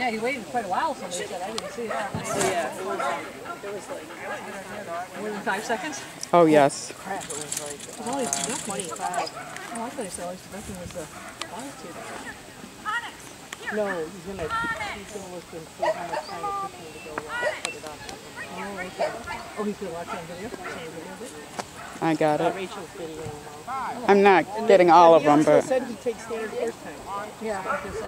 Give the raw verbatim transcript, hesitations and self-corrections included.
Yeah, he waited quite a while, somebody said. I didn't see it. Oh, yeah. It was, it was like... More than five seconds? Oh, yes. Crap, it was like... It was only uh, twenty-five. Oh, I thought he said always nothing was the altitude. No, he's going to he's gonna look and see how much time it took me to go uh, put it up. Oh, okay. Oh, he's going to watch that video? Same video of it? I got Uh, it. Rachel's video. I'm not getting all of them, He also but... said he takes standard first time. Yeah, I guess